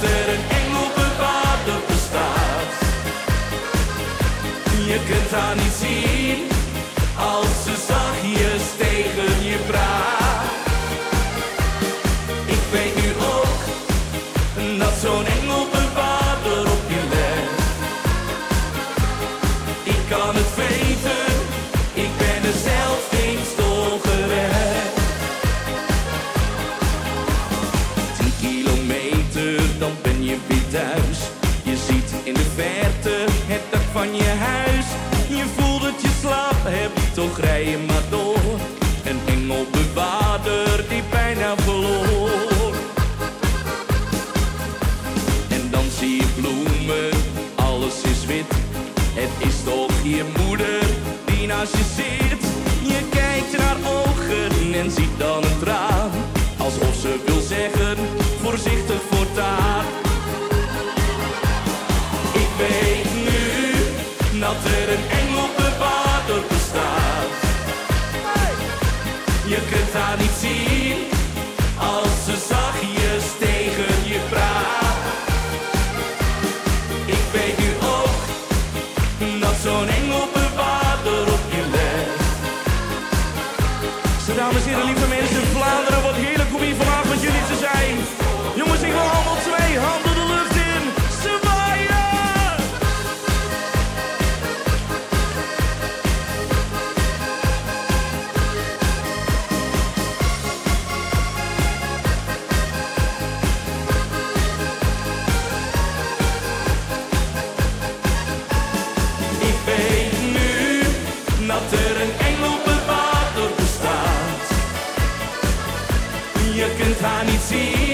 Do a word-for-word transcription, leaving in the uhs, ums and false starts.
er een engelbewaarder bestaat. Je kunt haar niet zien als ze zachtjes tegen je praat. Ik weet nu ook dat zo'n engelbewaarder op je let. Ik kan het weten, ik ben er zelf eens door gered. Tien kilometer, dan ben je weer thuis. Je ziet in de verte het dak van je huis. Je voelt dat je slaap hebt, toch rij je maar door. Een engelbewaarder die bijna verloor. En dan zie je bloemen, alles is wit. Het is toch je moeder die naast je zit. Je kijkt in haar ogen en ziet dan een traan. Alsof ze wil zeggen, voorzichtig voortaan. Ik weet nu dat er een engelbewaarder bestaat. Je kunt haar niet zien als ze zachtjes tegen je praat. Ik weet nu ook dat zo'n engelbewaarder op je let. Zo, dames en heren, lieve mensen in Vlaanderen, wat heerlijk om hier vanavond met jullie te zijn. Jongens, ik wil allemaal twee handen de lucht in. Zwaaien! Ik weet nu dat er een engelbewaarder bestaat. Je kunt haar niet zien